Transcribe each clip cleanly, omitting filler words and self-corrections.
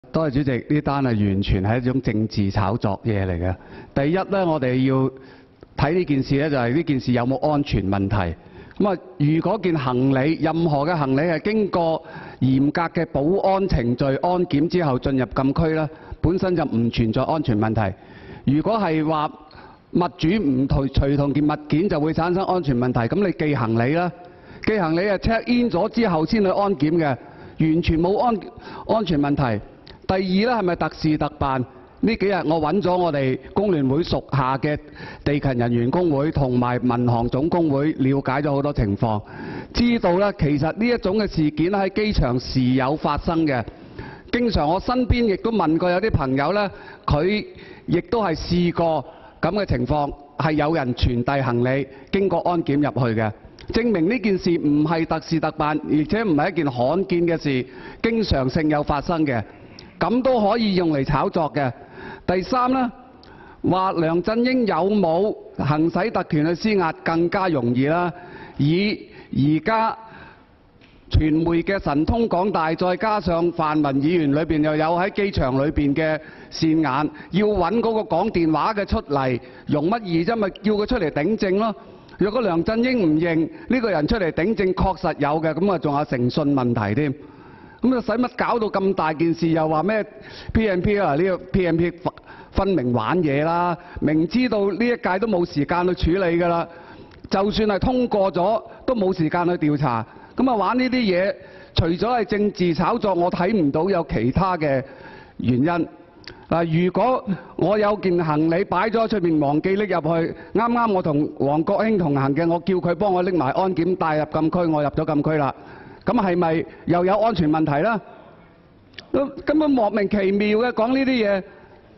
多謝主席，呢單係完全係一種政治炒作嘢嚟嘅。第一咧，我哋要睇呢件事咧，就係呢件事有冇安全問題。咁啊，如果件行李任何嘅行李係經過嚴格嘅保安程序安檢之後進入禁區咧，本身就唔存在安全問題。如果係話物主唔隨同件物件就會產生安全問題，咁你寄行李啦，寄行李係 check in 咗之後先去安檢嘅，完全冇安全問題。第二咧，係咪特事特辦？呢幾日我揾咗我哋工聯會屬下嘅地勤人員工會同埋民航總工會，了解咗好多情況，知道咧其實呢一種嘅事件喺機場時有發生嘅。經常我身邊亦都問過有啲朋友咧，佢亦都係試過咁嘅情況，係有人傳遞行李經過安檢入去嘅，證明呢件事唔係特事特辦，而且唔係一件罕見嘅事，經常性有發生嘅，咁都可以用嚟炒作嘅。第三呢，話梁振英有冇行使特權去施壓更加容易啦。以而家傳媒嘅神通廣大，再加上泛民議員裏邊又有喺機場裏邊嘅線眼，要揾嗰個講電話嘅出嚟，容乜易啫？咪叫佢出嚟頂證咯。若果梁振英唔認呢個人出嚟頂證，確實有嘅，咁啊仲有誠信問題添。咁啊使乜搞到咁大件事？又話咩 PNP 啊？呢個 PNP 分明玩嘢啦！明知道呢一屆都冇時間去處理㗎啦，就算係通過咗，都冇時間去調查。咁啊玩呢啲嘢，除咗係政治炒作，我睇唔到有其他嘅原因。嗱，如果我有件行李擺咗喺出面，忘記拎入去，啱啱我同黃國興同行嘅，我叫佢幫我拎埋安檢帶入禁區，我入咗禁區啦。咁係咪又有安全問題啦？根本莫名其妙嘅講呢啲嘢。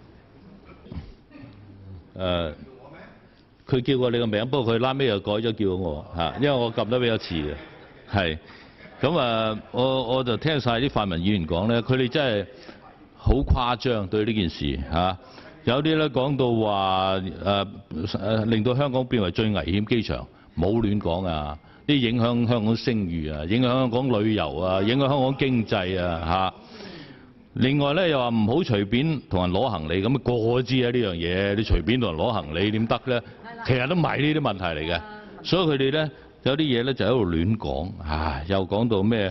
佢叫過你個名，不過佢拉尾又改咗叫我嚇，因為我撳得比較遲嘅，係。咁我就聽晒啲泛民議員講咧，佢哋真係好誇張對呢件事嚇。有啲咧講到話令到香港變為最危險機場，冇亂講啊！啲影響香港聲譽啊，影響香港旅遊啊，影響香港經濟啊嚇。另外咧又話唔好隨便同人攞行李，咁個個知啊呢樣嘢，你隨便同人攞行李點得咧？其實都唔係呢啲問題嚟嘅，所以佢哋咧有啲嘢咧就喺度亂講，又講到咩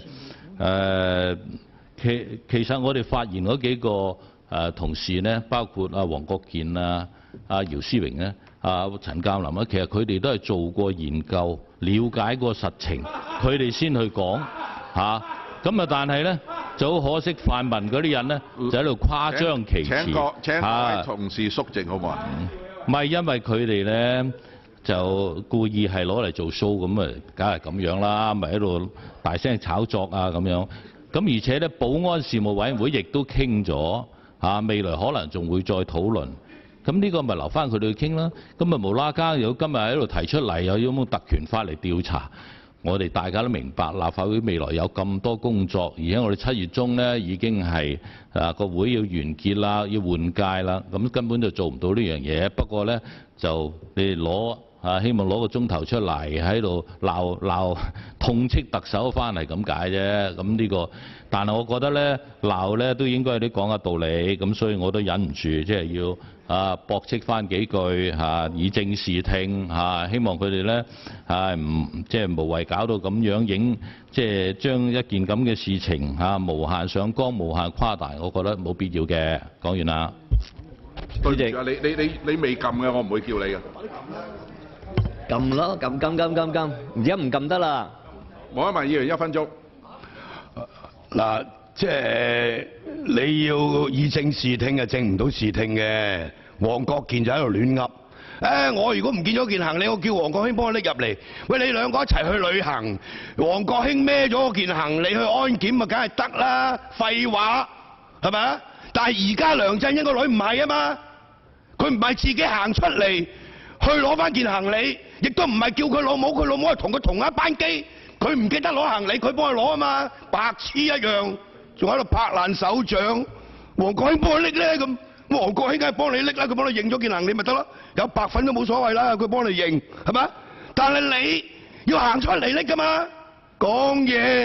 其實我哋發言嗰幾個同事咧，包括阿黃國健啊、阿姚思榮咧、阿陳鑑林啊，其實佢哋都係做過研究、了解過實情，佢哋先去講嚇。咁啊，但係咧就好可惜，泛民嗰啲人咧就喺度誇張其詞。 請各位同事肅靜好唔好？ 唔係因為佢哋咧就故意係攞嚟做 show 咁啊，梗係咁樣啦，咪喺度大聲炒作啊咁樣。咁而且咧，保安事務委員會亦都傾咗未來可能仲會再討論。咁呢個咪留翻佢哋去傾啦。咁咪無啦更有今日喺度提出嚟，又有冇特權法嚟調查？我哋大家都明白，立法會未來有咁多工作，而且我哋7月中咧已經係個會要完結啦，要換屆啦，咁根本就做唔到呢樣嘢。不過咧，就你哋希望攞個鐘頭出嚟喺度鬧痛斥特首翻嚟咁解啫。咁呢個，但係我覺得咧鬧咧都應該有啲講下道理，咁所以我都忍唔住，即係要駁斥翻幾句以正視聽希望佢哋咧唔即係無謂搞到咁樣即係將一件咁嘅事情無限上綱、無限誇大，我覺得冇必要嘅。講完啦。 對唔住啊，你未撳嘅，我唔會叫你嘅。 撳咯，撳，而家唔撳得啦。 黃毓民議員1分鐘。 嗱，即係你要以正視聽就正唔到視聽嘅。黃國健就喺度亂噏。我如果唔見咗件行李，我叫黃國興幫我拎入嚟。喂，你兩個一齊去旅行，黃國興孭咗件行李去安檢咪梗係得啦。廢話，係咪啊？但係而家梁振英個女唔係啊嘛，佢唔係自己行出嚟去攞翻件行李，亦都唔係叫佢老母係同佢同一班機，佢唔記得攞行李，佢幫佢攞啊嘛，白痴一樣，仲喺度拍爛手掌。黃國興幫佢拎咧咁，黃國興梗係幫你拎啦，佢幫你認咗件行李咪得咯，有白粉都冇所謂啦，佢幫你認係咪？但係你要行出嚟拎㗎嘛，講嘢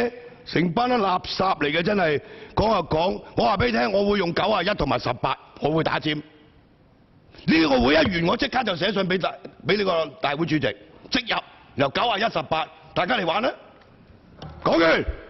成班都垃圾嚟嘅，真係講就講。我話俾你聽，我會用91同埋18，我會打尖。呢個會一完，我即刻就寫信俾呢個大會主席，即入由91、18，大家嚟玩啦。講完。